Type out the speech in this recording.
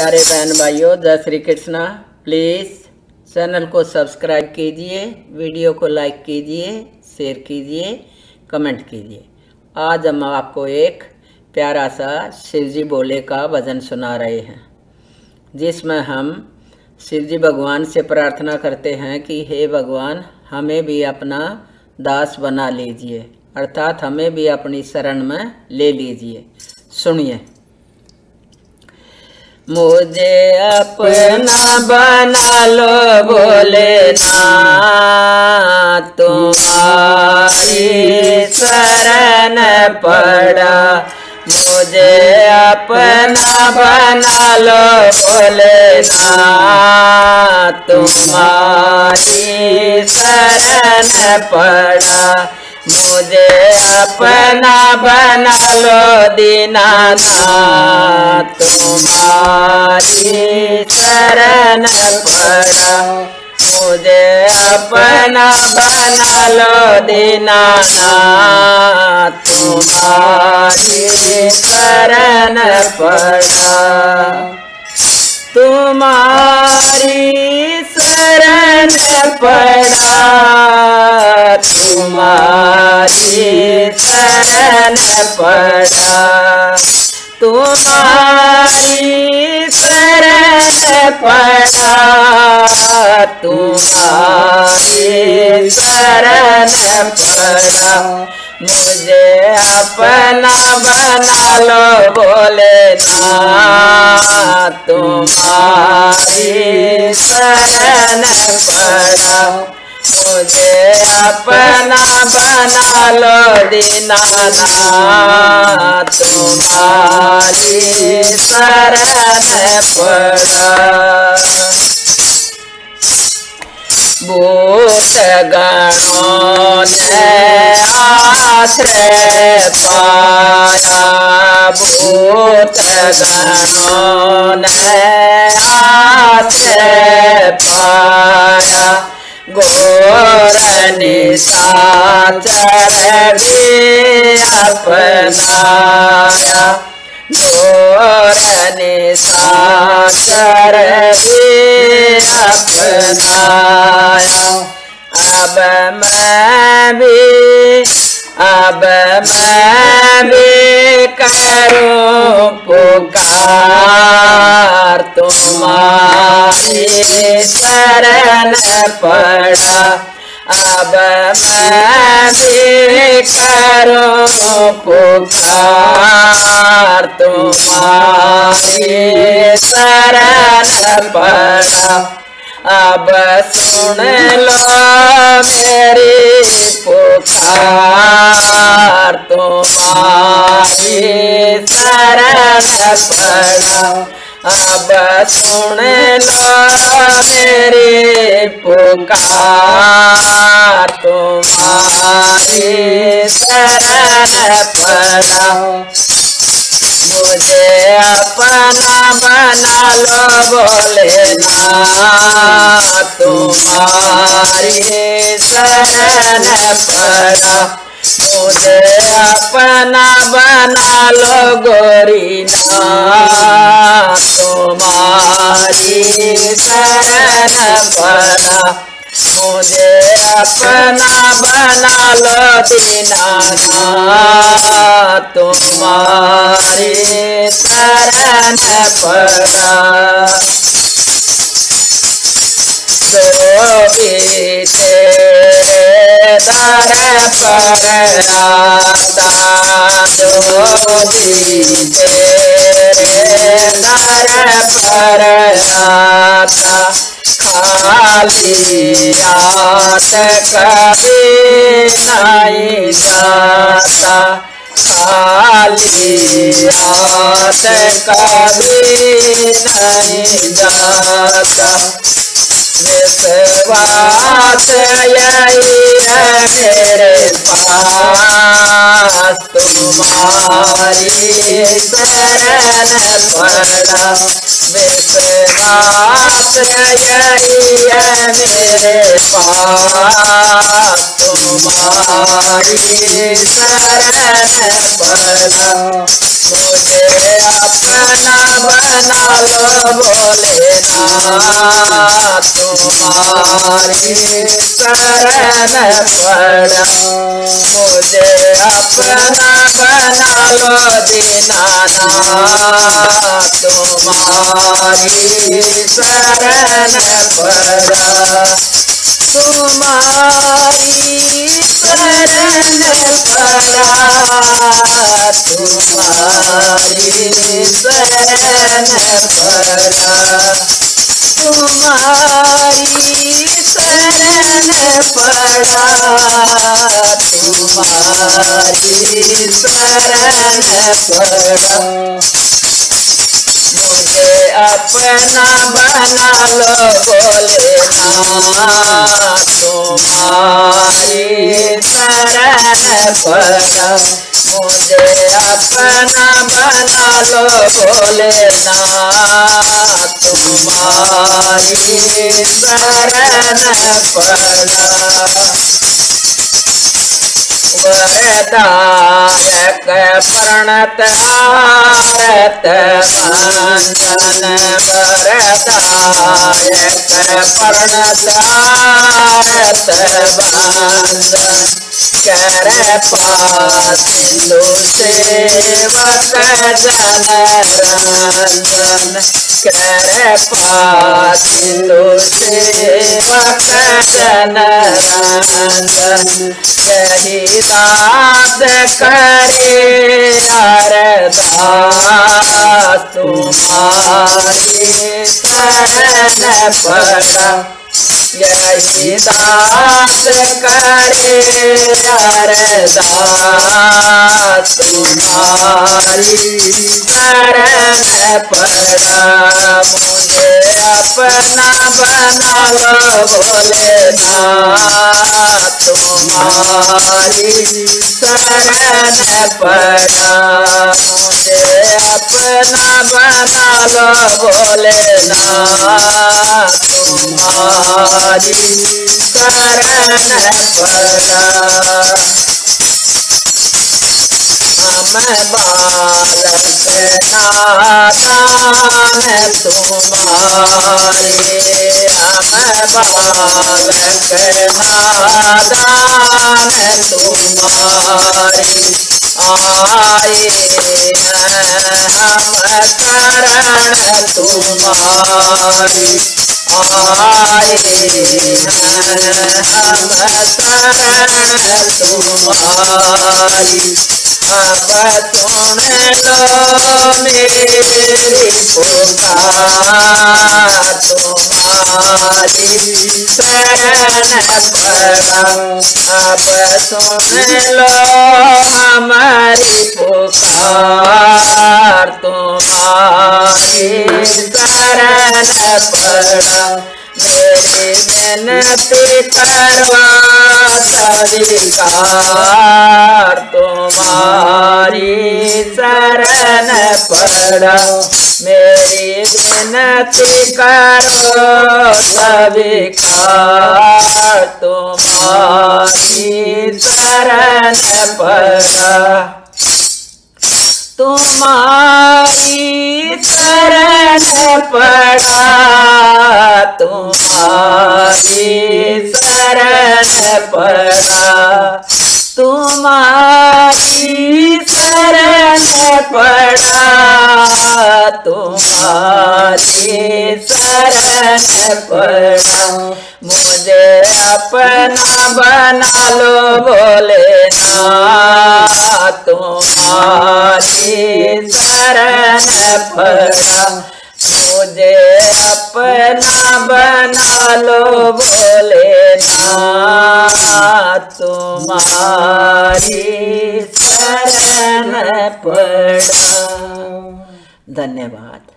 प्यारे बहन भाइयों, जय श्री कृष्णा। प्लीज़ चैनल को सब्सक्राइब कीजिए, वीडियो को लाइक कीजिए, शेयर कीजिए, कमेंट कीजिए। आज हम आपको एक प्यारा सा शिवजी बोले का भजन सुना रहे हैं, जिसमें हम शिवजी भगवान से प्रार्थना करते हैं कि हे भगवान, हमें भी अपना दास बना लीजिए, अर्थात हमें भी अपनी शरण में ले लीजिए। सुनिए। मुझे अपना बना लो भोलेनाथ, तुम्हारी शरण पड़ा। मुझे अपना बना लो भोलेनाथ, तुम्हारी शरण पड़ा। मुझे अपना बना लो दीनानाथ, तुम्हारी शरण पड़ा। मुझे अपना बना लो दीनानाथ, तुम्हारी शरण पड़ा। तुम्हारी शरण पड़ा, तुम्हारी शरण पड़ा। तुम्हारी शरण पड़ा, तुम्हारी शरण पड़ा। मुझे अपना बना लो भोलेनाथ, तुम्हारी शरण पड़ा। मुझे अपना बना लो दीनानाथ, तुम्हारी शरण पड़ा। भूत गणों ने आश्रय पाया, भूत गणों ने आश्रय पाया। घोर निशाचर भी अपनाया, घोर निशाचर भी अपनाया। अब मैं भी करूं पुकार, तुम्हारी शरण पड़ा। अब मैं भी करूं पुकार, तुम्हारी शरण पड़ा। अब सुन लो मेरी पुकार, तुम्हारी शरण पड़ा। अब सुन लो मेरी पुकार, तुम्हारी शरण पड़ा। मुझे अपना बना लो भोलेनाथ, तुम्हारी शरण पड़ा। मुझे अपना बना लो गोरीनाथ, तुम्हारी शरण पड़ा। मुझे अपना बना लो दीनानाथ, तुम्हारी शरण पड़ा। जो भी तेरे दर पर आता, जो भी तेरे दर पर आता, खाली हाथ कभी नहीं जाता, खाली हाथ कभी नहीं जाता। विश्वास यही है मेरे पास, तुम्हारी शरण पड़ा। विश्वास यही है मेरे पास, तुम्हारी शरण पड़ा। मुझे अपना बना लो भोलेनाथ, तुम्हारी शरण पड़ा। मुझे अपना बना लो दीनानाथ, तुम्हारी शरण पड़ा। तुम्हारी शरण पड़ा, तुम्हारी शरण पड़ा। तुम्हारी शरण पड़ा, तुम्हारी शरण पड़ा। मुझे अपना बना लो भोलेनाथ, तुम्हारी शरण पड़ा। मुझे अपना बना लो भोलेनाथ, तुम्हारी शरण पड़ा। वरदायक प्रणत आरत भंजन, वरदायक प्रणत आरत भंजन। कर सिंधु सेवक जन रंजन, कर सिंधु सेवक जन रंजन। यही दास करे अरदास, तुम्हारी शरण पड़ा। यही दास करे अरदास, तुम्हारी शरण पड़ा। मुझे अपना बना लो भोलेनाथ, तुम्हारी शरण पड़ा। मुझे अपना बना लो भोलेनाथ, तुम्हारी शरण पड़ा। हम बालक नादान तुम्हारे, हम बालक नादान तुम्हारे। आए हम शरण तुम्हारी, आए हम शरण तुम्हारी। अब सुन लो मेरी पुकार, तुम्हारी शरण पड़ा। अब सुन लो हमारी पुकार, तुम्हारी शरण पड़ा। मेरी विनती करो स्वीकार, तुम्हारी शरण पड़ा। मेरी विनती करो स्वीकार, तुम्हारी शरण पड़ा। तुम्हारी शरण पड़ा, तुम्हारी शरण पड़ा। तुम्हारी शरण पड़ा, तुम्हारी शरण पड़ा। मुझे अपना बना लो भोलेनाथ, तुम्हारी शरण पड़ा। मुझे अपना बना लो भोलेनाथ, तुम्हारी शरण पड़ा। धन्यवाद।